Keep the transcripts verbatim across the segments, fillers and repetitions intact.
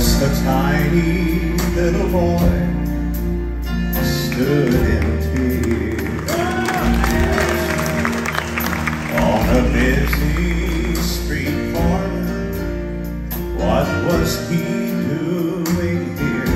Just a tiny little boy stood in tears on a busy street corner. What was he doing here?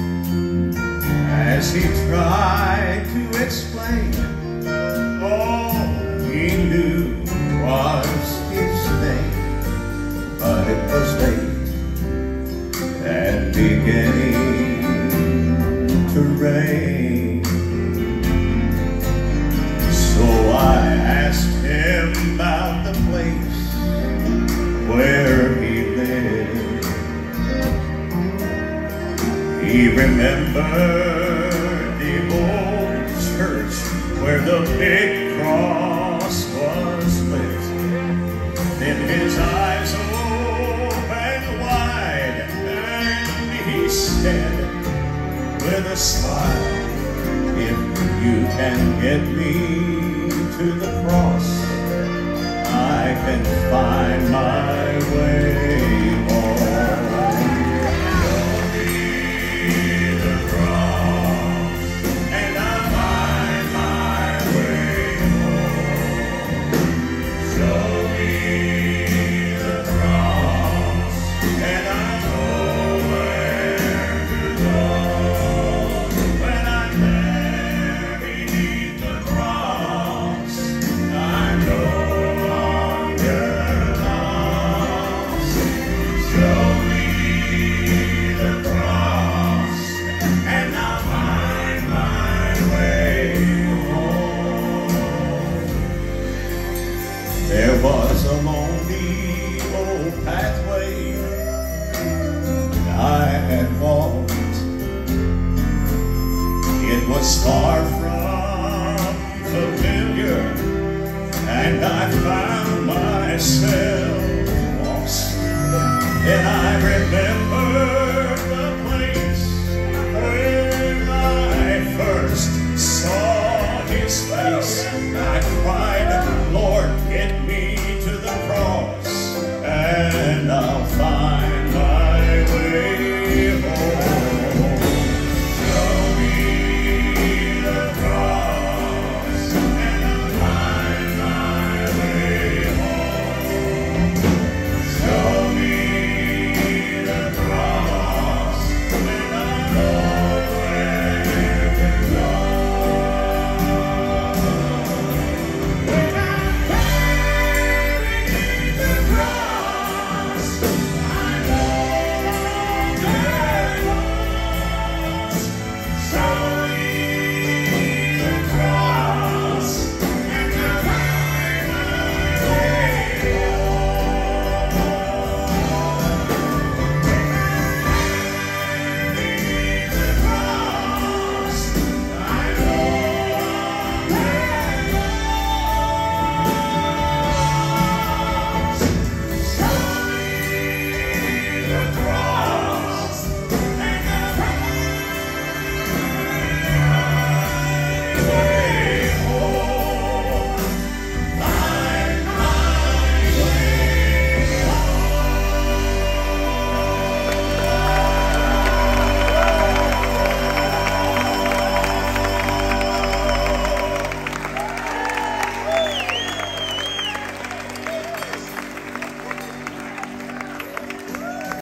As he tried to explain, all he knew was his name, but it was late and beginning to rain. So I asked him about the place where he lived. He remembered the old church where the big cross was lit. Then his eyes opened wide and he said with a smile, "If you can get me to the cross, I can find my way home." Show me the cross, and I'll find my way home. Show me the cross, and I know where to go. When I'm there beneath the cross, I'm no longer lost. Show me the cross, and I'll find my way home. There was a lonely old pathway I had walked. It was far from familiar, and I found myself lost. And I